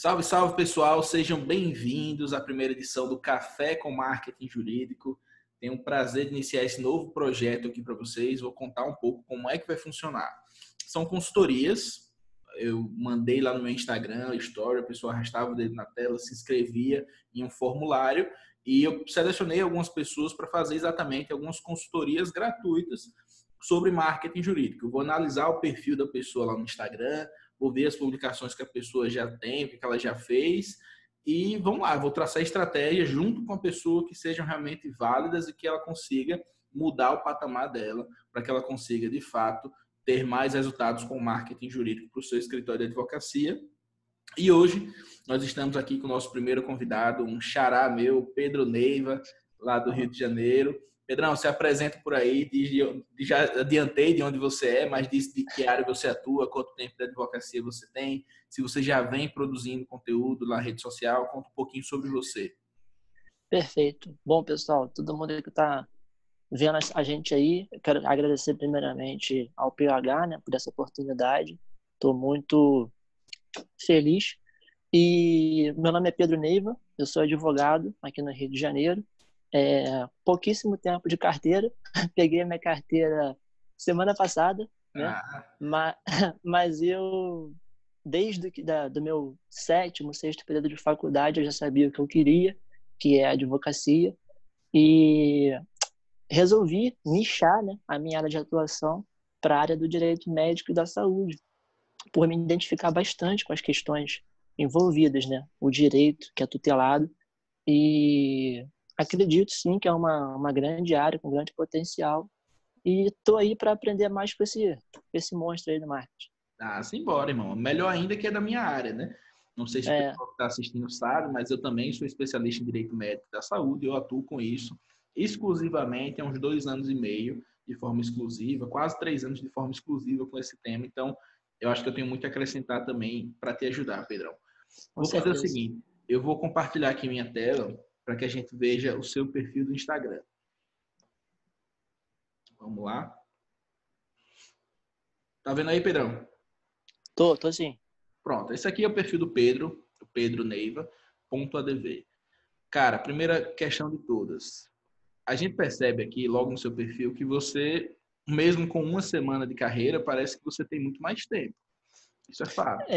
Salve, salve pessoal, sejam bem-vindos à primeira edição do Café com Marketing Jurídico. Tenho o prazer de iniciar esse novo projeto aqui para vocês. Vou contar um pouco como é que vai funcionar. São consultorias. Eu mandei lá no meu Instagram, story, o pessoal arrastava o dedo na tela, se inscrevia em um formulário e eu selecionei algumas pessoas para fazer exatamente algumas consultorias gratuitas sobre marketing jurídico. Eu vou analisar o perfil da pessoa lá no Instagram, vou ver as publicações que a pessoa já tem, o que ela já fez, e vamos lá, eu vou traçar estratégias junto com a pessoa que sejam realmente válidas e que ela consiga mudar o patamar dela, para que ela consiga, de fato, ter mais resultados com o marketing jurídico para o seu escritório de advocacia. E hoje nós estamos aqui com o nosso primeiro convidado, um xará meu, Pedro Neiva, lá do Rio de Janeiro. Pedrão, se apresenta por aí, já adiantei de onde você é, mas disse de que área você atua, quanto tempo de advocacia você tem, se você já vem produzindo conteúdo na rede social, conta um pouquinho sobre você. Perfeito. Bom, pessoal, todo mundo que está vendo a gente aí, eu quero agradecer primeiramente ao PH, né, por essa oportunidade. Estou muito feliz. E meu nome é Pedro Neiva, eu sou advogado aqui no Rio de Janeiro. Pouquíssimo tempo de carteira, peguei a minha carteira semana passada, né? Mas eu, desde do meu sétimo, sexto período de faculdade, eu já sabia o que eu queria, que é a advocacia, e resolvi nichar, né, a minha área de atuação para a área do direito médico e da saúde, por me identificar bastante com as questões envolvidas, né, o direito que é tutelado, e acredito sim que é uma grande área com grande potencial, e estou aí para aprender mais com esse monstro aí do marketing. Simbora, irmão. Melhor ainda que é da minha área, né? Não sei se o pessoal que está assistindo sabe, mas eu também sou especialista em Direito Médico da Saúde. Eu atuo com isso exclusivamente há uns 2 anos e meio, de forma exclusiva, quase 3 anos de forma exclusiva com esse tema. Então, eu acho que eu tenho muito a acrescentar também para te ajudar, Pedrão. Vou fazer o seguinte, eu vou compartilhar aqui minha tela para que a gente veja o seu perfil do Instagram. Vamos lá. Tá vendo aí, Pedrão? Tô sim. Pronto, esse aqui é o perfil do Pedro Neiva, .adv. Cara, primeira questão de todas. A gente percebe aqui, logo no seu perfil, que você, mesmo com 1 semana de carreira, parece que você tem muito mais tempo. Isso é fato.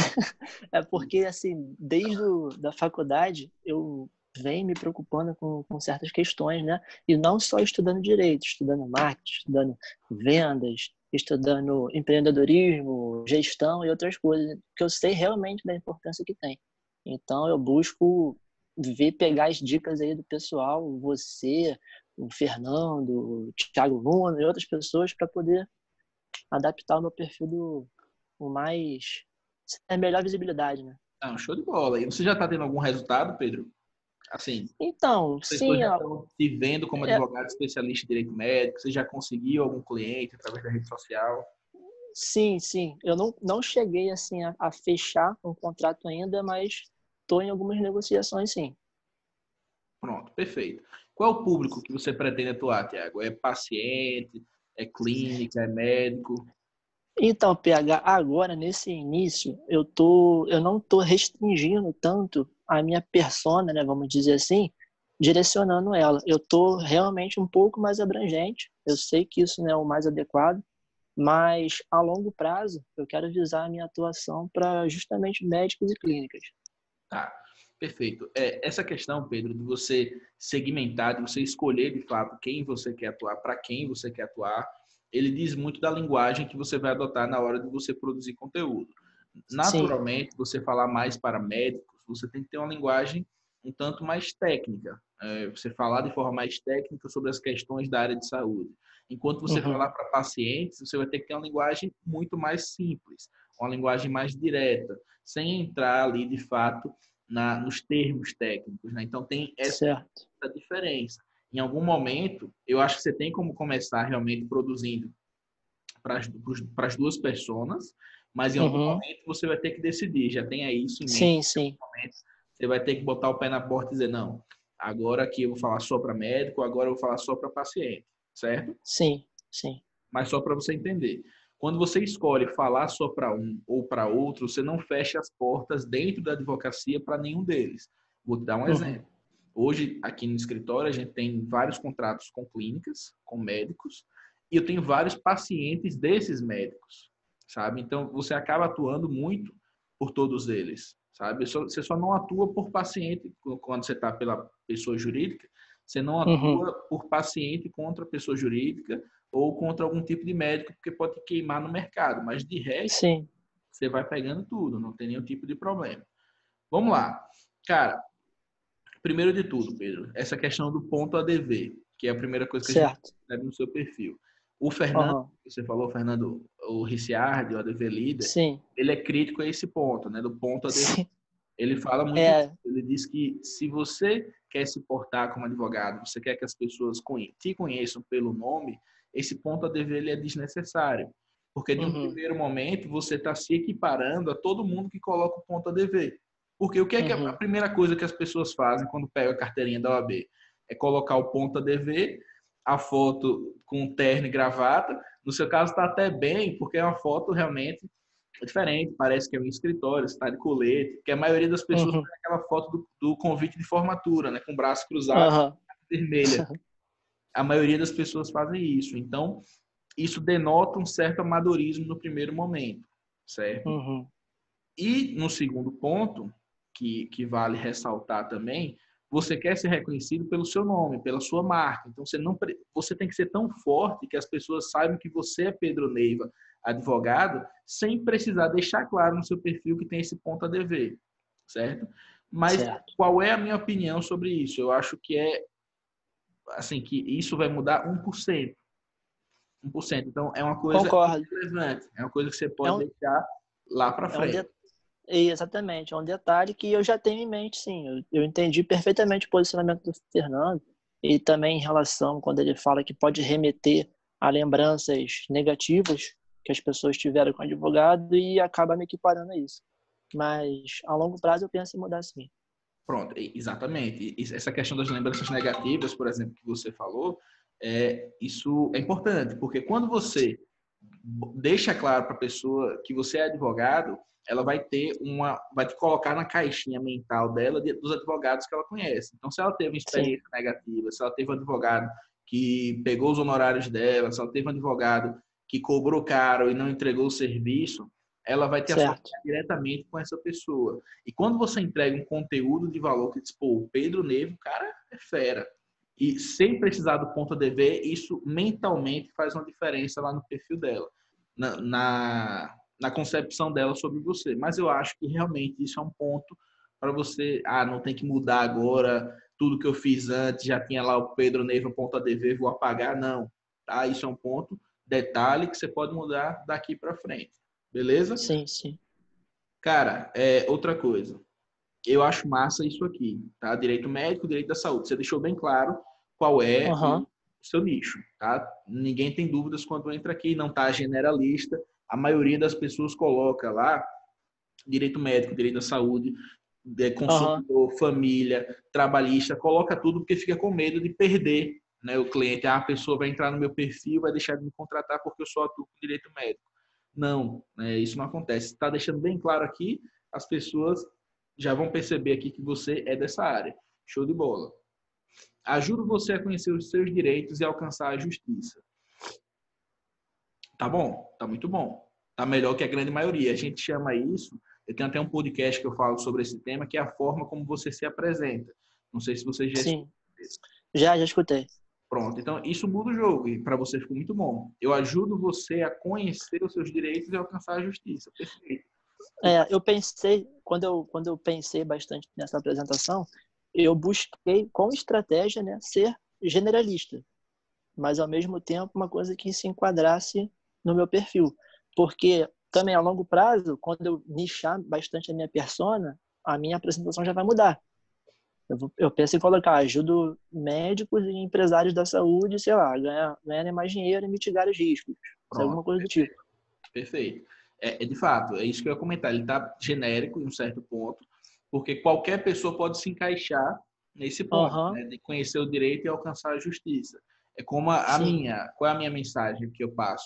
É porque, assim, da faculdade, eu venho me preocupando com certas questões, né? E não só estudando direito, estudando marketing, estudando vendas, estudando empreendedorismo, gestão e outras coisas, que eu sei realmente da importância que tem. Então, eu busco pegar as dicas aí do pessoal, você, o Fernando, o Thiago Luna e outras pessoas, para poder adaptar o meu perfil o mais... É melhor visibilidade, né? Não, show de bola. E você já está tendo algum resultado, Pedro? Assim, Então, as pessoas sim, já estão se vendo como advogado especialista em direito médico? Você já conseguiu algum cliente através da rede social? sim. Eu não cheguei assim a fechar um contrato ainda, mas estou em algumas negociações, sim. Pronto, perfeito. Qual é o público que você pretende atuar, Tiago? É paciente? É clínica? É médico? Então, PH, agora nesse início, eu não estou restringindo tanto a minha persona, né, vamos dizer assim, direcionando ela. Eu estou realmente um pouco mais abrangente. Eu sei que isso não é o mais adequado, mas a longo prazo eu quero visar a minha atuação para justamente médicos e clínicas. Tá, perfeito. Essa questão, Pedro, de você segmentar, de você escolher de fato quem você quer atuar, para quem você quer atuar, ele diz muito da linguagem que você vai adotar na hora de você produzir conteúdo. Sim. Naturalmente, você falar mais para médicos, você tem que ter uma linguagem um tanto mais técnica. Você falar de forma mais técnica sobre as questões da área de saúde. Enquanto você falar para pacientes, você vai ter que ter uma linguagem muito mais simples, uma linguagem mais direta, sem entrar ali, de fato, nos termos técnicos. Né? Então, tem essa diferença. Em algum momento, eu acho que você tem como começar realmente produzindo para as duas personas, mas em algum momento você vai ter que decidir, já tenha isso em mente. Sim. Em algum momento, você vai ter que botar o pé na porta e dizer, não, agora aqui eu vou falar só para médico, agora eu vou falar só para paciente, certo? Sim. Mas só para você entender. Quando você escolhe falar só para um ou para outro, você não fecha as portas dentro da advocacia para nenhum deles. Vou te dar um exemplo. Hoje, aqui no escritório, a gente tem vários contratos com clínicas, com médicos, e eu tenho vários pacientes desses médicos, sabe? Então, você acaba atuando muito por todos eles, sabe? Você só não atua por paciente quando você está pela pessoa jurídica, você não atua por paciente contra pessoa jurídica ou contra algum tipo de médico, porque pode queimar no mercado, mas de resto, Sim. você vai pegando tudo, não tem nenhum tipo de problema. Vamos lá. Cara, primeiro de tudo, Pedro, essa questão do ponto a dever, que é a primeira coisa que a gente percebe no seu perfil. O Fernando, você falou, Fernando, o Ricciardi, o ADV Líder, Sim. ele é crítico a esse ponto, né, do ponto a dever. Sim. Ele fala muito, ele diz que se você quer se portar como advogado, você quer que as pessoas te conheçam pelo nome, esse ponto a dever ele é desnecessário. Porque de um primeiro momento você está se equiparando a todo mundo que coloca o ponto a dever. Porque o que é que a primeira coisa que as pessoas fazem quando pegam a carteirinha da OAB? É colocar o ponto a dever, a foto com terno e gravata. No seu caso está até bem, porque é uma foto realmente diferente, parece que é um escritório, está de colete, porque a maioria das pessoas tem aquela foto do convite de formatura, né, com o braço cruzado, vermelha. A maioria das pessoas fazem isso. Então, isso denota um certo amadorismo no primeiro momento, certo? E no segundo ponto, que vale ressaltar também, você quer ser reconhecido pelo seu nome, pela sua marca. Então, você tem que ser tão forte que as pessoas saibam que você é Pedro Neiva, advogado, sem precisar deixar claro no seu perfil que tem esse ponto a dever, certo? Mas qual é a minha opinião sobre isso? Eu acho que assim, que isso vai mudar 1%. 1%. Então, é uma coisa relevante. É uma coisa que você pode deixar lá para frente. Exatamente. É um detalhe que eu já tenho em mente, sim. Eu entendi perfeitamente o posicionamento do Fernando e também em relação quando ele fala que pode remeter a lembranças negativas que as pessoas tiveram com o advogado e acaba me equiparando a isso. Mas, a longo prazo, eu penso em mudar, sim. Pronto, exatamente. Essa questão das lembranças negativas, por exemplo, que você falou, isso é importante, porque quando você deixa claro para a pessoa que você é advogado, ela vai te colocar na caixinha mental dela dos advogados que ela conhece. Então, se ela teve uma experiência negativa, se ela teve um advogado que pegou os honorários dela, se ela teve um advogado que cobrou caro e não entregou o serviço, ela vai te associar diretamente com essa pessoa. E quando você entrega um conteúdo de valor que diz, pô, o Pedro Nevo, cara, é fera. E sem precisar do ponto a dever, isso mentalmente faz uma diferença lá no perfil dela, na concepção dela sobre você. Mas eu acho que realmente isso é um ponto para você, não tem que mudar agora, tudo que eu fiz antes, já tinha lá o Pedro Neiva, ponto a dever, vou apagar, não. Tá? Isso é um ponto, detalhe que você pode mudar daqui para frente. Beleza? Sim, sim. Cara, outra coisa. Eu acho massa isso aqui, tá? Direito médico, direito da saúde. Você deixou bem claro qual é o seu nicho, tá? Ninguém tem dúvidas quando entra aqui, não tá generalista. A maioria das pessoas coloca lá direito médico, direito da saúde, consumidor, família, trabalhista, coloca tudo porque fica com medo de perder, né, o cliente. A pessoa vai entrar no meu perfil, vai deixar de me contratar porque eu só atuo com direito médico. Não, né, isso não acontece. Está deixando bem claro aqui, as pessoas já vão perceber aqui que você é dessa área. Show de bola. Ajudo você a conhecer os seus direitos e alcançar a justiça. Tá bom? Tá muito bom. Tá melhor que a grande maioria. A gente chama isso, eu tenho até um podcast que eu falo sobre esse tema, que é a forma como você se apresenta. Não sei se você já escutou. Já escutei. Pronto, então isso muda o jogo e para você ficou muito bom. Eu ajudo você a conhecer os seus direitos e alcançar a justiça. Perfeito. Eu pensei, quando eu pensei bastante nessa apresentação, eu busquei com estratégia, né, ser generalista, mas ao mesmo tempo uma coisa que se enquadrasse no meu perfil, porque também a longo prazo, quando eu nichar bastante a minha persona, a minha apresentação já vai mudar. Eu penso em colocar, ajudo médicos e empresários da saúde, sei lá, ganhar mais dinheiro e mitigar os riscos. Pronto, alguma coisa do tipo. Perfeito. De fato, é isso que eu ia comentar. Ele está genérico em um certo ponto, porque qualquer pessoa pode se encaixar nesse ponto, né, de conhecer o direito e alcançar a justiça. É como qual é a minha mensagem que eu passo?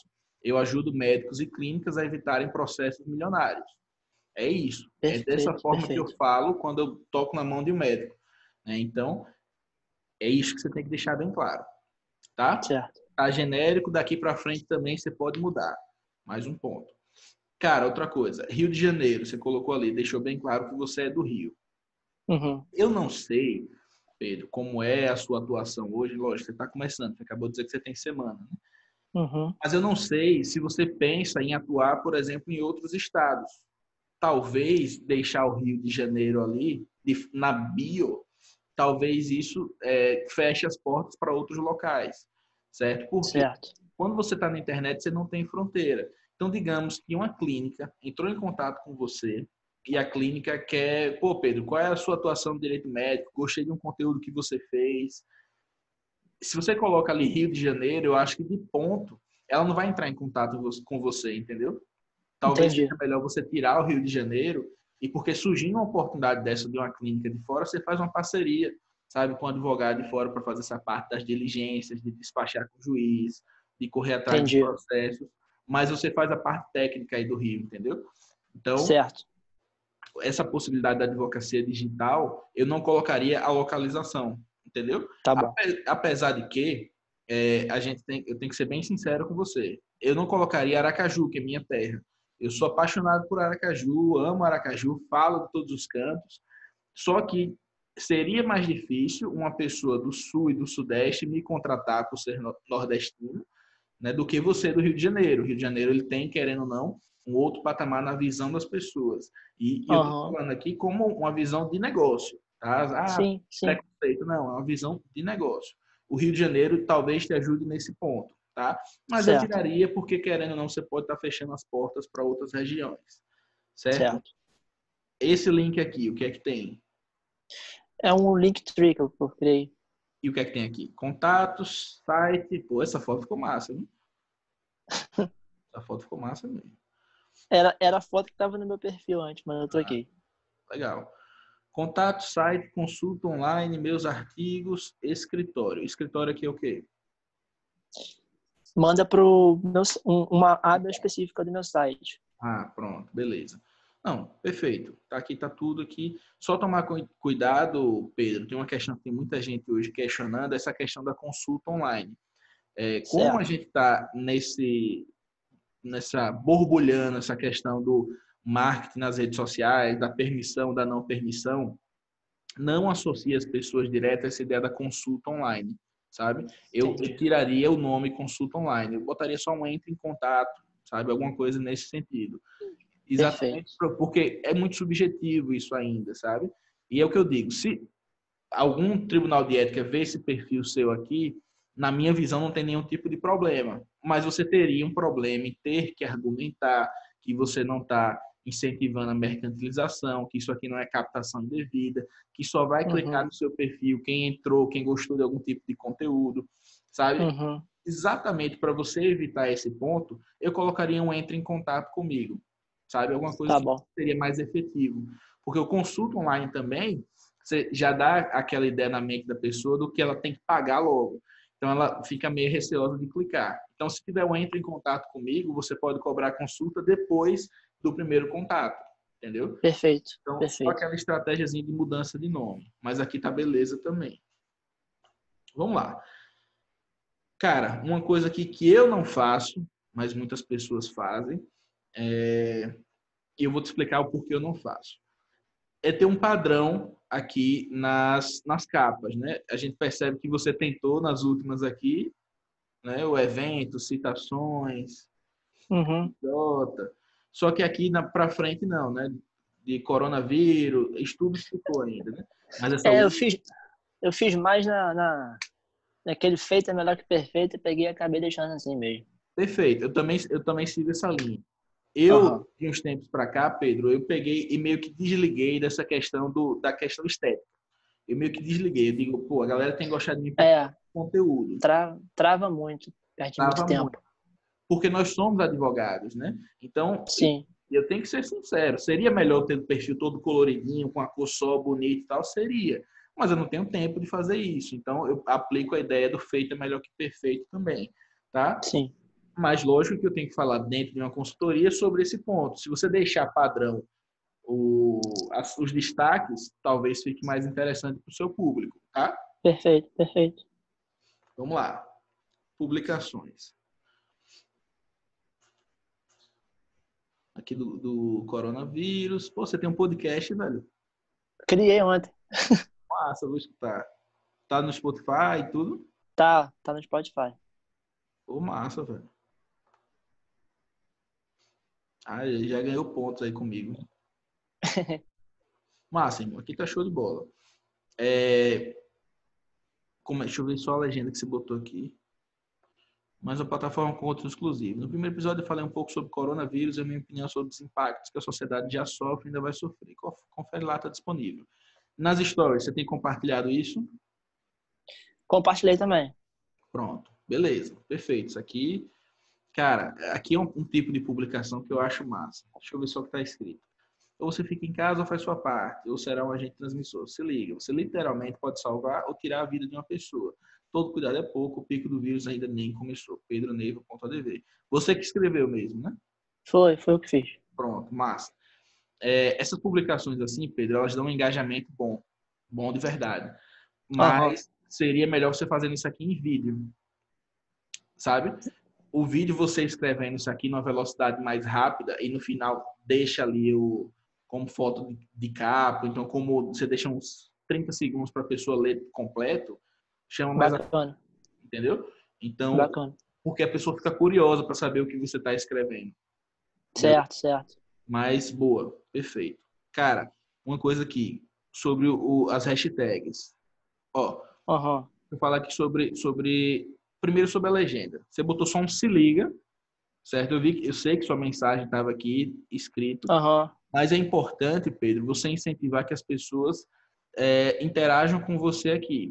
eu ajudo médicos e clínicas a evitarem processos milionários. É isso. É dessa Perfeito, forma que eu perfeito. falo quando eu toco na mão de um médico, né? Então, é isso que você tem que deixar bem claro, tá? Certo. Tá genérico, daqui para frente também você pode mudar. Mais um ponto. Cara, outra coisa. Rio de Janeiro, você colocou ali, deixou bem claro que você é do Rio. Uhum. Eu não sei, Pedro, como é a sua atuação hoje. Lógico, você está começando, você acabou de dizer que você tem semana, né? Uhum. Mas eu não sei se você pensa em atuar, por exemplo, em outros estados. Talvez deixar o Rio de Janeiro ali, na bio, talvez isso feche as portas para outros locais, certo? Porque Certo. quando você está na internet, você não tem fronteira. Então, digamos que uma clínica entrou em contato com você e a clínica quer, pô, Pedro, qual é a sua atuação no direito médico? Gostei de um conteúdo que você fez. Se você coloca ali Rio de Janeiro, eu acho que de ponto, ela não vai entrar em contato com você, entendeu? Talvez Entendi. seja melhor você tirar o Rio de Janeiro e porque surgindo uma oportunidade dessa de uma clínica de fora, você faz uma parceria, sabe, com um advogado de fora para fazer essa parte das diligências, de despachar com o juiz, de correr atrás dos Entendi. processos, mas você faz a parte técnica aí do Rio, entendeu? Então, Certo. essa possibilidade da advocacia digital, eu não colocaria a localização, entendeu? Tá bom. Apesar de que eu tenho que ser bem sincero com você. Eu não colocaria Aracaju, que é minha terra. Eu sou apaixonado por Aracaju, amo Aracaju, falo de todos os cantos. Só que seria mais difícil uma pessoa do Sul e do Sudeste me contratar por ser nordestino, né, do que você do Rio de Janeiro. O Rio de Janeiro ele tem, querendo ou não, um outro patamar na visão das pessoas. E eu estou Aham. falando aqui como uma visão de negócio. Tá? Ah, Sim, sim. preconceito. Não, é uma visão de negócio. O Rio de Janeiro talvez te ajude nesse ponto. Tá? Mas eu Certo. tiraria porque, querendo ou não, você pode estar fechando as portas para outras regiões. Certo? Certo. Esse link aqui, o que é que tem? É um Linktree que eu criei. E o que é que tem aqui? Contatos, site. Pô, essa foto ficou massa, hein? Essa foto ficou massa mesmo. Era a foto que estava no meu perfil antes, mas eu Ah, troquei. legal. Contato, site, consulta online, meus artigos, escritório. Escritório aqui é o quê? Manda pro uma aba específica do meu site. Ah, pronto, beleza. Não, perfeito. Tá aqui, tá tudo aqui. Só tomar cuidado, Pedro. Tem uma questão que tem muita gente hoje questionando, essa questão da consulta online. Como a Certo. gente está nessa borbulhando essa questão do marketing nas redes sociais, da permissão, da não permissão, não associa as pessoas direto a essa ideia da consulta online, sabe? Eu Entendi. tiraria o nome consulta online, eu botaria só um entre em contato, sabe? Alguma coisa nesse sentido. Exatamente Perfeito. porque é muito subjetivo isso ainda, sabe? E é o que eu digo, se algum tribunal de ética vê esse perfil seu aqui, na minha visão não tem nenhum tipo de problema, mas você teria um problema em ter que argumentar que você não está incentivando a mercantilização, que isso aqui não é captação indevida, que só vai clicar Uhum. no seu perfil quem entrou, quem gostou de algum tipo de conteúdo, sabe? Uhum. Exatamente para você evitar esse ponto, eu colocaria um entre em contato comigo, sabe? Alguma coisa Tá que bom. seria mais efetivo. Porque o consulta online também, você já dá aquela ideia na mente da pessoa do que ela tem que pagar logo. Então ela fica meio receosa de clicar. Então, se tiver um entre em contato comigo, você pode cobrar consulta depois do primeiro contato, entendeu? Perfeito. Então, só Perfeito. aquela estratégiazinha de mudança de nome. Mas aqui tá beleza também. Vamos lá. Cara, uma coisa aqui que eu não faço, mas muitas pessoas fazem, e eu vou te explicar o porquê eu não faço. É ter um padrão aqui nas capas, né? A gente percebe que você tentou nas últimas aqui, né? O evento, citações, Uhum. Jota. Só que aqui para frente não, né? De coronavírus, estudo ficou ainda, né? Mas essa É, última, eu fiz mais naquele feito é melhor que perfeito e peguei e acabei deixando assim mesmo. perfeito. Eu também sigo essa linha. Aham. Eu, de uns tempos para cá, Pedro, eu peguei e meio que desliguei dessa questão da questão estética. Eu meio que desliguei. Eu digo, pô, a galera tem gostado de mim por É, conteúdo. trava muito, perde muito Trava muito. tempo. Porque nós somos advogados, né? Então, Sim, eu tenho que ser sincero. Seria melhor ter o perfil todo coloridinho, com a cor só, bonita e tal? Seria. Mas eu não tenho tempo de fazer isso. Então, eu aplico a ideia do feito é melhor que perfeito também, tá? sim. Mas lógico que eu tenho que falar dentro de uma consultoria sobre esse ponto. Se você deixar padrão os destaques, talvez fique mais interessante para o seu público, tá? Perfeito, perfeito. Vamos lá. Publicações. Aqui do coronavírus. Pô, você tem um podcast, velho? Criei ontem. Massa, vou escutar. Tá no Spotify e tudo? Tá no Spotify. Pô, massa, velho. Ah, ele já ganhou pontos aí comigo. Massa, irmão. Aqui tá show de bola. Deixa eu ver só a legenda que você botou aqui. Mas a plataforma com conteúdo exclusivo. No primeiro episódio eu falei um pouco sobre coronavírus e a minha opinião sobre os impactos que a sociedade já sofre e ainda vai sofrer. Confere lá, tá disponível. Nas stories, você tem compartilhado isso? Compartilhei também. Pronto. Beleza. Perfeito. Isso aqui, cara, aqui é um tipo de publicação que eu acho massa. Deixa eu ver só o que tá escrito. Ou você fica em casa ou faz sua parte, ou será um agente transmissor. Se liga, você literalmente pode salvar ou tirar a vida de uma pessoa. Todo cuidado é pouco, o pico do vírus ainda nem começou. pedroneiva.adv. Você que escreveu mesmo, né? Foi o que fiz. Pronto, massa. Essas publicações assim, Pedro, elas dão um engajamento bom de verdade. Mas seria melhor você fazendo isso aqui em vídeo, sabe? O vídeo você escrevendo isso aqui numa velocidade mais rápida e no final deixa ali como foto de capa, então como você deixa uns 30 segundos para a pessoa ler completo, chama mais Bacana. entendeu? Então, Bacana. porque a pessoa fica curiosa para saber o que você está escrevendo. Certo. Mas boa, perfeito. Cara, uma coisa aqui sobre as hashtags. Ó, vou falar aqui primeiro sobre a legenda. Você botou só um se liga, certo? Eu sei que sua mensagem estava aqui escrito, mas é importante, Pedro, você incentivar que as pessoas interajam com você aqui.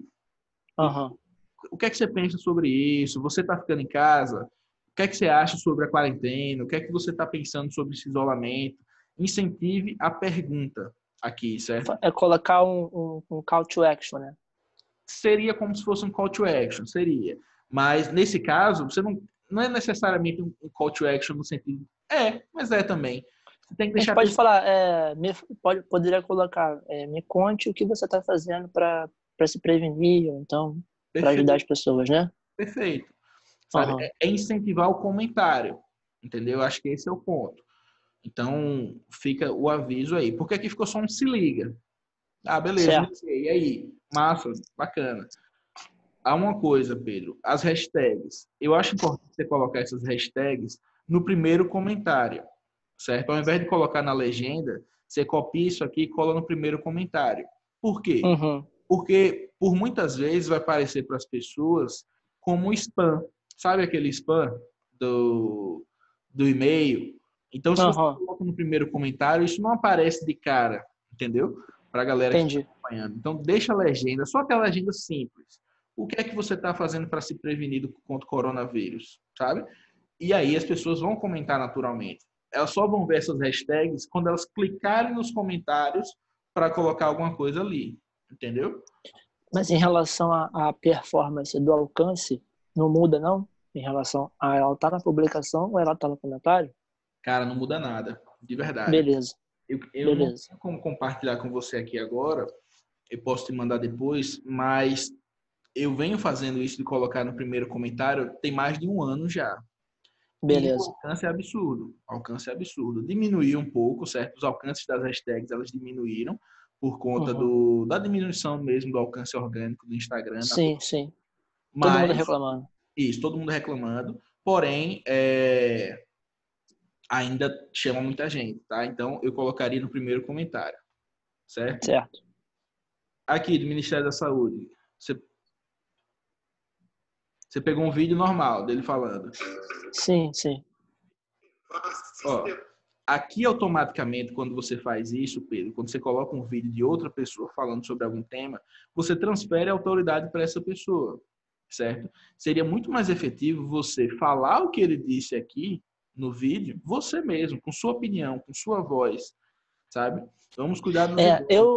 O que é que você pensa sobre isso? Você está ficando em casa? O que é que você acha sobre a quarentena? O que é que você está pensando sobre esse isolamento? Incentive a pergunta aqui, certo? É colocar um call to action, né? Seria como se fosse um call to action, seria. Mas, nesse caso, você não é necessariamente um call to action no sentido... mas é também. Você tem que deixar... A gente pode falar, poderia colocar, me conte o que você está fazendo para se prevenir, ou então, para ajudar as pessoas, né? Perfeito. Sabe? É incentivar o comentário, entendeu? Acho que esse é o ponto. Então, fica o aviso aí. Porque aqui ficou só um se liga. Ah, beleza. E aí? Massa, bacana. Há uma coisa, Pedro. As hashtags. Eu acho importante você colocar essas hashtags no primeiro comentário, certo? Ao invés de colocar na legenda, você copia isso aqui e cola no primeiro comentário. Por quê? Porque, por muitas vezes, vai aparecer para as pessoas como spam. Sabe aquele spam do e-mail? Então, se você coloca no primeiro comentário, isso não aparece de cara, entendeu? Para a galera que está acompanhando. Então, deixa a legenda, só aquela legenda simples. O que é que você está fazendo para se prevenir contra o coronavírus, sabe? E aí as pessoas vão comentar naturalmente. Elas só vão ver essas hashtags quando elas clicarem nos comentários para colocar alguma coisa ali, entendeu? Mas em relação à performance do alcance, não muda, não? Em relação a ela estar na publicação ou ela estar no comentário? Cara, não muda nada, de verdade. Beleza. Eu não tenho como compartilhar com você aqui agora, eu posso te mandar depois, mas eu venho fazendo isso de colocar no primeiro comentário tem mais de um ano já. Beleza. E o alcance é absurdo. O alcance é absurdo. Diminuiu um pouco, certo? Os alcances das hashtags, elas diminuíram por conta da diminuição mesmo do alcance orgânico do Instagram. Sim. Mas, todo mundo reclamando. Isso, todo mundo reclamando. Porém, ainda chama muita gente, tá? Então, eu colocaria no primeiro comentário, certo? Certo. Aqui, do Ministério da Saúde. Você pegou um vídeo normal dele falando. Sim. Ó, aqui automaticamente, quando você faz isso, Pedro, quando você coloca um vídeo de outra pessoa falando sobre algum tema, você transfere a autoridade para essa pessoa, certo? Seria muito mais efetivo você falar o que ele disse aqui no vídeo, você mesmo, com sua opinião, com sua voz, sabe? Vamos cuidar dos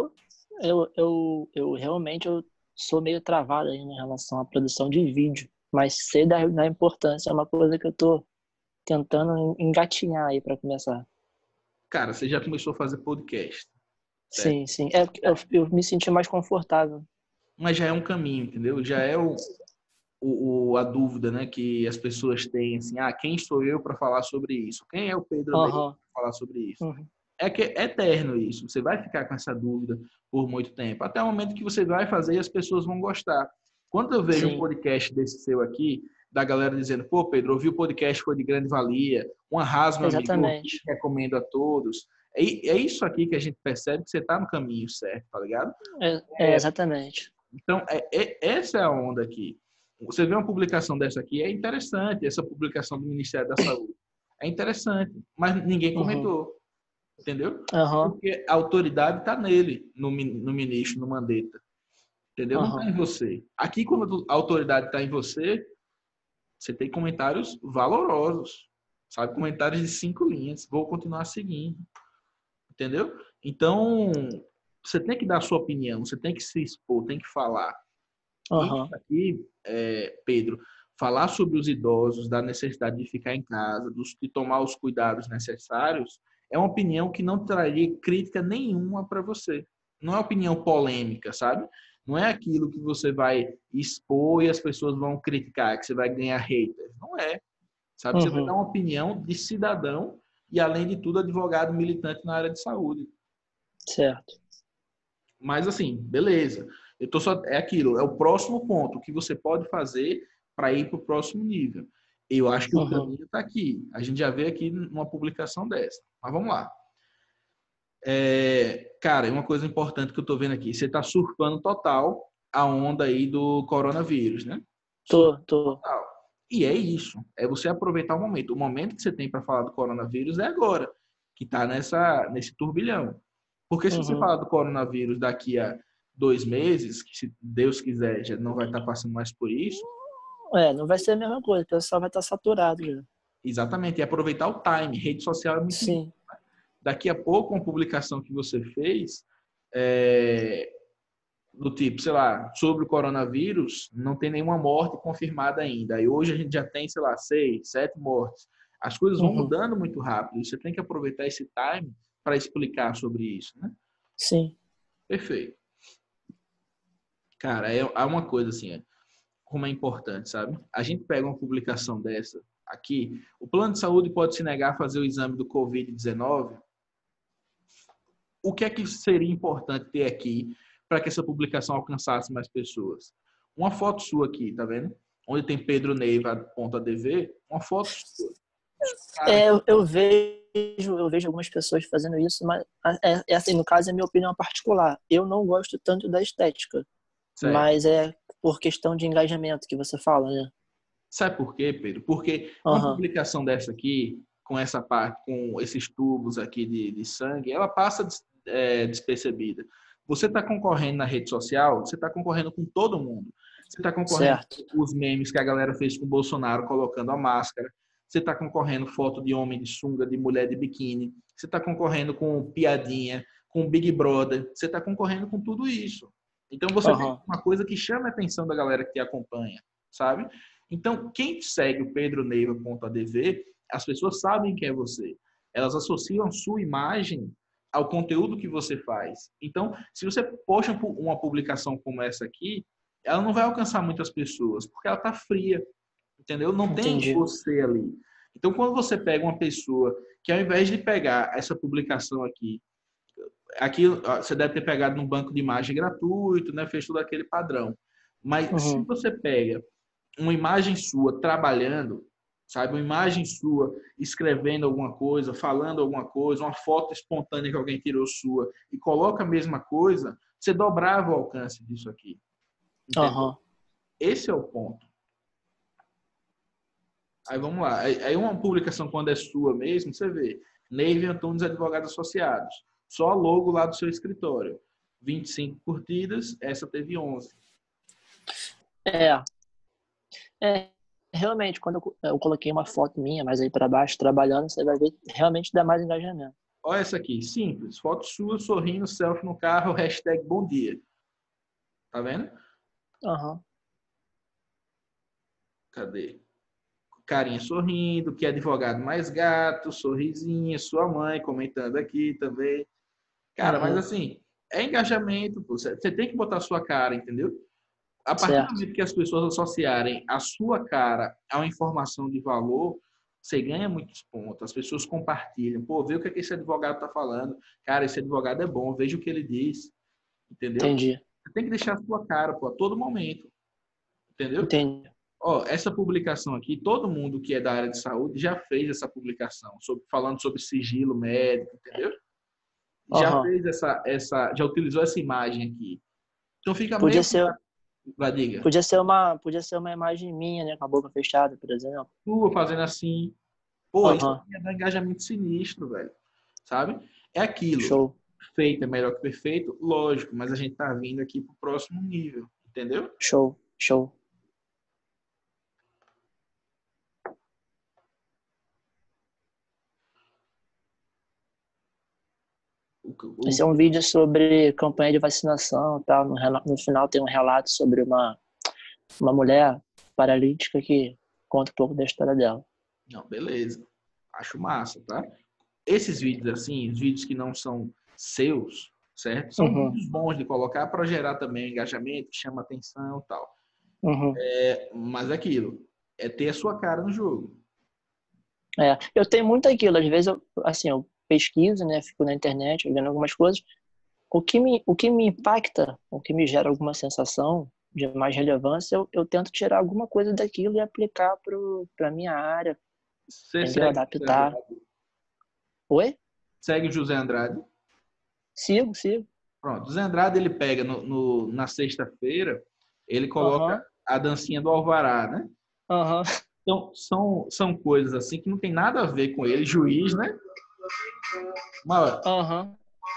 eu realmente sou meio travado aí em relação à produção de vídeo, mas sei da importância, é uma coisa que eu tô tentando engatinhar aí para começar. Cara, você já começou a fazer podcast, certo? Sim, sim. Eu me senti mais confortável. Mas já é um caminho, entendeu? Já é a dúvida, né, que as pessoas têm, assim, quem sou eu para falar sobre isso? Quem é o Pedro Ney Aham. para falar sobre isso? Uhum. É que é eterno isso. Você vai ficar com essa dúvida por muito tempo, até o momento que você vai fazer e as pessoas vão gostar. Quando eu vejo um Sim, podcast desse seu aqui, da galera dizendo, pô, Pedro, ouvi o podcast, foi de grande valia, um arraso, meu amigo, ouvi, exatamente. recomendo a todos. É isso aqui que a gente percebe que você está no caminho certo, tá ligado? Exatamente. Então, essa é a onda aqui. Você vê uma publicação dessa aqui, é interessante, essa publicação do Ministério da Saúde. É interessante, mas ninguém Uhum. comentou, entendeu? Aham. Porque a autoridade está nele, no ministro, no Mandetta, entendeu? Não está Aham. em você. Aqui, quando a autoridade está em você, você tem comentários valorosos, sabe? Comentários de 5 linhas. Vou continuar seguindo, entendeu? Então, você tem que dar a sua opinião, você tem que se expor, tem que falar. E isso Aham. aqui, Pedro, falar sobre os idosos, da necessidade de ficar em casa, de tomar os cuidados necessários, é uma opinião que não traria crítica nenhuma para você. Não é opinião polêmica, sabe? Não é aquilo que você vai expor e as pessoas vão criticar, que você vai ganhar haters. Não é, sabe? Você vai dar Uhum. uma opinião de cidadão e, além de tudo, advogado militante na área de saúde. Certo. Mas assim, beleza. Eu tô só é aquilo, é o próximo ponto o que você pode fazer para ir para o próximo nível. Eu acho que o Uhum. caminho está aqui. A gente já vê aqui numa publicação dessa. Mas vamos lá. Cara, uma coisa importante que eu estou vendo aqui, você está surfando total a onda aí do coronavírus, né? Surfando Tô. total. E é isso. É você aproveitar o momento. O momento que você tem para falar do coronavírus é agora, que está nesse turbilhão. Porque se você Uhum. falar do coronavírus daqui a 2 meses, que se Deus quiser já não vai estar passando mais por isso, Não vai ser a mesma coisa, o pessoal vai estar saturado já. exatamente, é aproveitar o time. Rede social é muito isso. Sim. Daqui a pouco, uma publicação que você fez, é, do tipo, sei lá, sobre o coronavírus, não tem nenhuma morte confirmada ainda. E hoje a gente já tem, sei lá, 6, 7 mortes. As coisas vão Uhum. mudando muito rápido. Você tem que aproveitar esse time para explicar sobre isso, né? Sim. Perfeito. Cara, há uma coisa assim, como é importante, sabe? A gente pega uma publicação dessa aqui, o plano de saúde pode se negar a fazer o exame do Covid-19. O que é que seria importante ter aqui para que essa publicação alcançasse mais pessoas? Uma foto sua aqui, tá vendo? Onde tem Pedro Neiva.adv, uma foto sua. Cara, Eu vejo algumas pessoas fazendo isso, mas assim, no caso é minha opinião particular. Eu não gosto tanto da estética, certo. mas é por questão de engajamento que você fala, né? Sabe por quê, Pedro? Porque uma Aham. publicação dessa aqui, com essa parte, com esses tubos aqui de sangue, ela passa despercebida. Você está concorrendo na rede social, você está concorrendo com todo mundo. Você está concorrendo Certo. com os memes que a galera fez com o Bolsonaro colocando a máscara. Você está concorrendo foto de homem de sunga, de mulher de biquíni. Você está concorrendo com piadinha, com Big Brother. Você está concorrendo com tudo isso. Então você tem Aham. uma coisa que chama a atenção da galera que te acompanha, sabe? Então, quem segue o pedroneiva.adv, as pessoas sabem quem é você. Elas associam sua imagem ao conteúdo que você faz. Então, se você posta uma publicação como essa aqui, ela não vai alcançar muitas pessoas, porque ela está fria, entendeu? Não tem Entendi. você ali. Então, quando você pega uma pessoa que, ao invés de pegar essa publicação aqui você deve ter pegado num banco de imagem gratuito, né? Fez todo aquele padrão. Mas se Uhum. você pega uma imagem sua trabalhando, sabe? Uma imagem sua escrevendo alguma coisa, falando alguma coisa, uma foto espontânea que alguém tirou sua e coloca a mesma coisa, você dobrava o alcance disso aqui. Entendeu? Aham. Esse é o ponto. Aí vamos lá. Aí uma publicação, quando é sua mesmo, você vê. Neive Antunes, Advogados Associados. Só logo lá do seu escritório. 25 curtidas, essa teve 11. É, realmente, quando eu coloquei uma foto minha, mas aí para baixo, trabalhando, você vai ver, realmente dá mais engajamento. Olha essa aqui, simples. Foto sua, sorrindo, selfie no carro, hashtag bom dia. Tá vendo? Aham. Cadê? carinha sorrindo, que advogado mais gato, sorrisinha, sua mãe comentando aqui também. Cara, mas assim, é engajamento, pô. Você tem que botar a sua cara, entendeu? A partir do Certo. momento que as pessoas associarem a sua cara a uma informação de valor, você ganha muitos pontos. As pessoas compartilham. Pô, vê o que é que esse advogado está falando. Cara, esse advogado é bom, veja o que ele diz. Entendeu? Entendi. Você tem que deixar a sua cara, pô, a todo momento. Entendeu? Entendi. Ó, essa publicação aqui, todo mundo que é da área de saúde já fez essa publicação, falando sobre sigilo médico, entendeu? Já Aham. fez já utilizou essa imagem aqui. Então fica Podia meio. ser, Vai, diga. podia ser uma imagem minha, né? Com a boca fechada, por exemplo. Tua fazendo assim. Pô, isso Aham. aqui é um engajamento sinistro, velho. Sabe? É aquilo. Show. Feito é melhor que perfeito, lógico, mas a gente tá vindo aqui pro próximo nível, entendeu? Show. Show. O, Esse é um vídeo sobre campanha de vacinação e tal. No final tem um relato sobre uma mulher paralítica que conta um pouco da história dela. não, beleza. Acho massa, tá? Esses vídeos assim, os vídeos que não são seus, certo? São Uhum. vídeos bons de colocar para gerar também um engajamento, que chama atenção e tal. Uhum. Mas é aquilo, é ter a sua cara no jogo. Eu tenho muito aquilo. Às vezes eu pesquiso, né? Fico na internet vendo algumas coisas. O que me impacta, o que me gera alguma sensação de mais relevância, eu tento tirar alguma coisa daquilo e aplicar para minha área, Você entendeu? segue o José Adaptar. Andrade? Oi? Segue o José Andrade? Sigo, sigo. Pronto. O José Andrade, ele pega na sexta-feira, ele coloca Aham, a dancinha do Alvará, né? aham, Então, são coisas assim que não tem nada a ver com ele, juiz, né? Mas, aham.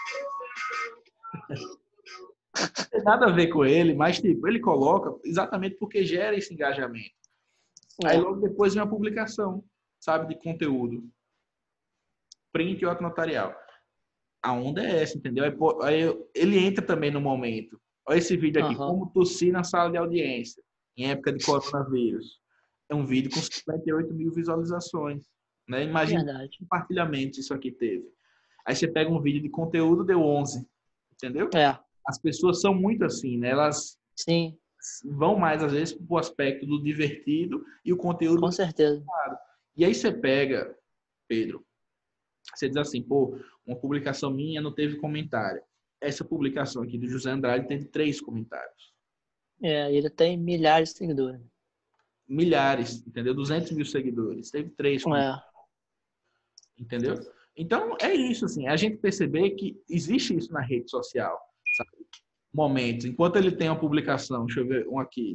não tem nada a ver com ele, mas tipo, ele coloca exatamente porque gera esse engajamento. Aí É. logo depois vem uma publicação, sabe, de conteúdo. Print ou ato notarial. A onda é essa, entendeu? Aí ele entra também no momento. Olha esse vídeo aqui, Aham. como tossir na sala de audiência, em época de coronavírus. É um vídeo com 58 mil visualizações. Né? Imagina Verdade. compartilhamentos isso aqui teve. Aí você pega um vídeo de conteúdo, deu 11. Entendeu? É, As pessoas são muito assim, né? Elas sim, vão mais, às vezes, para o aspecto do divertido e o conteúdo. com certeza. E aí você pega, Pedro, você diz assim, pô, uma publicação minha não teve comentário. Essa publicação aqui do José Andrade teve 3 comentários. Ele tem milhares de seguidores. Milhares, entendeu? 200 mil seguidores. Teve 3 comentários, É. entendeu? Então, é isso, assim, a gente perceber que existe isso na rede social, sabe? Momentos. Enquanto ele tem uma publicação, deixa eu ver um aqui,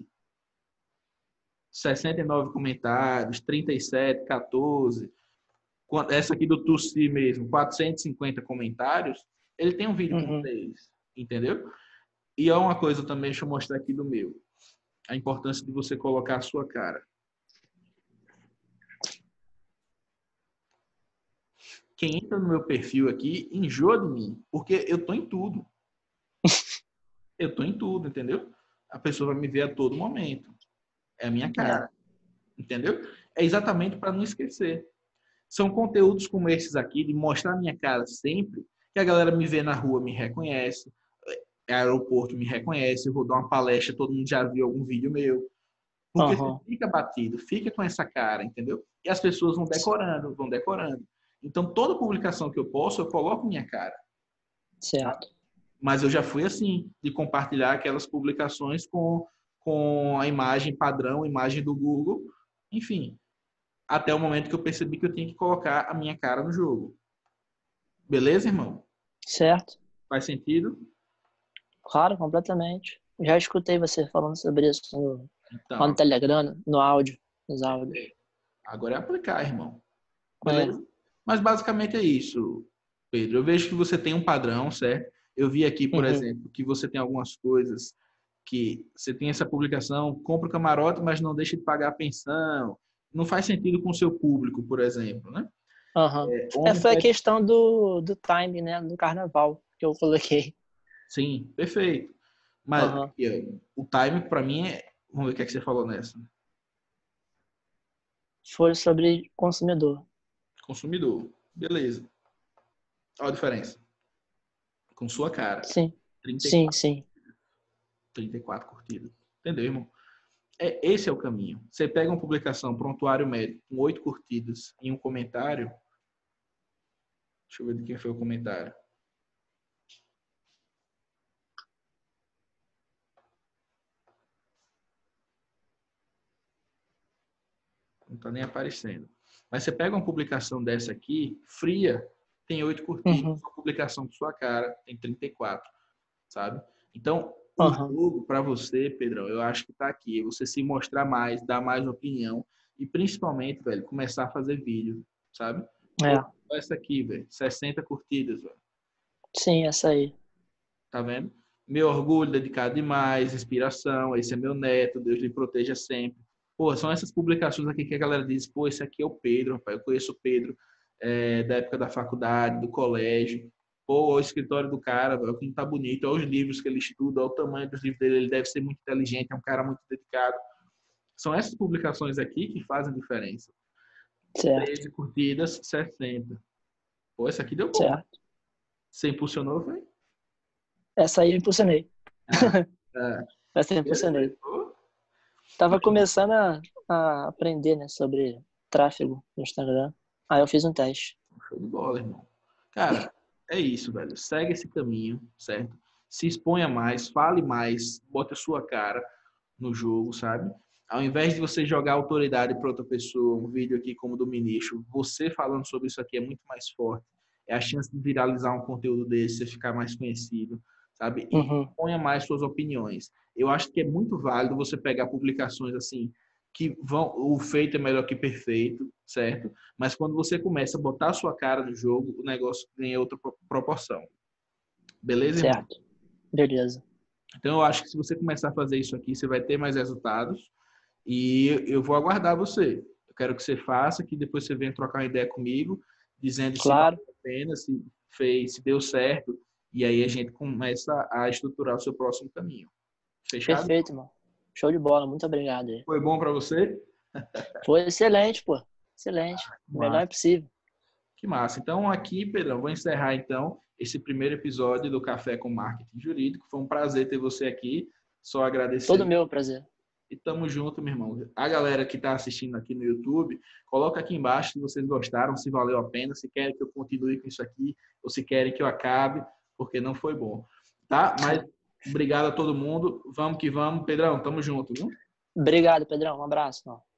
69 comentários, 37, 14. Essa aqui do Tussi mesmo, 450 comentários, ele tem um vídeo com Uhum. 3, entendeu? E é uma coisa também, deixa eu mostrar aqui do meu. A importância de você colocar a sua cara. Quem entra no meu perfil aqui enjoa de mim, porque eu tô em tudo. Eu tô em tudo, entendeu? A pessoa vai me ver a todo momento. É a minha É. cara, entendeu? É exatamente para não esquecer. São conteúdos como esses aqui, de mostrar a minha cara sempre, que a galera me vê na rua, me reconhece, aeroporto me reconhece, eu vou dar uma palestra, todo mundo já viu algum vídeo meu. Porque você Aham. fica batido, fica com essa cara, entendeu? E as pessoas vão decorando, vão decorando. Então, toda publicação que eu posto, eu coloco minha cara. Tá? Certo. Mas eu já fui assim, de compartilhar aquelas publicações com a imagem padrão, imagem do Google, enfim, até o momento que eu percebi que eu tinha que colocar a minha cara no jogo. Beleza, irmão? Certo. Faz sentido? Claro, completamente. Já escutei você falando sobre isso lá no Então, Telegram, no áudio, nos áudios. agora é aplicar, irmão. É. Beleza? Mas basicamente é isso, Pedro. Eu vejo que você tem um padrão, certo? Eu vi aqui, por Uhum. exemplo, que você tem algumas coisas que você tem essa publicação, compra o camarote, mas não deixa de pagar a pensão. Não faz sentido com o seu público, por exemplo, né? Aham. Homem Foi a pede... questão do time, né? Do carnaval que eu coloquei. Sim, perfeito. Mas Aham. o time, para mim, é... Vamos ver o que é que você falou nessa. Foi sobre consumidor. Consumidor. Beleza. Olha a diferença. Com sua cara. Sim, 34, sim. 34 curtidas. Entendeu, irmão? Esse é o caminho. Você pega uma publicação, prontuário médico, com 8 curtidas em um comentário. Deixa eu ver de quem foi o comentário. Não tá nem aparecendo. Mas você pega uma publicação dessa aqui, fria, tem 8 curtidas. Uma publicação com sua cara tem 34, sabe? Então, o jogo para você, Pedrão, eu acho que tá aqui. Você se mostrar mais, dar mais opinião e principalmente, velho, começar a fazer vídeo, sabe? Essa aqui, velho, 60 curtidas, velho. Sim, essa aí. Tá vendo? Meu orgulho, dedicado demais, inspiração, esse é meu neto, Deus lhe proteja sempre. Pô, são essas publicações aqui que a galera diz, pô, esse aqui é o Pedro, rapaz, eu conheço o Pedro da época da faculdade, do colégio. Pô, o escritório do cara, velho, como tá bonito, olha os livros que ele estuda, olha o tamanho dos livros dele, ele deve ser muito inteligente, é um cara muito dedicado. São essas publicações aqui que fazem diferença. Certo. 13 curtidas, 60. Pô, essa aqui deu bom. Certo. Você impulsionou, foi? Essa aí eu impulsionei. Essa eu impulsionei. Tava começando a aprender, né, sobre tráfego no Instagram. Aí eu fiz um teste. Show de bola, irmão. Cara, é isso, velho. Segue esse caminho, certo? Se exponha mais, fale mais, bote a sua cara no jogo, sabe? Ao invés de você jogar autoridade para outra pessoa, um vídeo aqui como do Ministro, você falando sobre isso aqui é muito mais forte. É a chance de viralizar um conteúdo desse, você ficar mais conhecido, sabe? E ponha mais suas opiniões. Eu acho que é muito válido você pegar publicações assim, que vão, o feito é melhor que perfeito, certo? Mas quando você começa a botar a sua cara no jogo, o negócio ganha outra proporção. Beleza, irmão? Certo. Beleza. Então, eu acho que se você começar a fazer isso aqui, você vai ter mais resultados. E eu vou aguardar você. Eu quero que você faça, que depois você venha trocar uma ideia comigo, dizendo se valeu a pena, se fez, se deu certo. E aí a gente começa a estruturar o seu próximo caminho. Fechado? Perfeito, irmão. Show de bola. Muito obrigado. Foi bom para você? Foi excelente, pô. Excelente. O melhor é possível. Que massa. Então, aqui, Pedrão, vou encerrar, então, esse primeiro episódio do Café com Marketing Jurídico. Foi um prazer ter você aqui. Só agradecer. Todo meu prazer. E tamo junto, meu irmão. A galera que está assistindo aqui no YouTube, coloca aqui embaixo se vocês gostaram, se valeu a pena, se querem que eu continue com isso aqui, ou se querem que eu acabe, porque não foi bom. Tá? Mas obrigado a todo mundo. Vamos que vamos. Pedrão, tamo junto, viu? Obrigado, Pedrão. Um abraço. Não.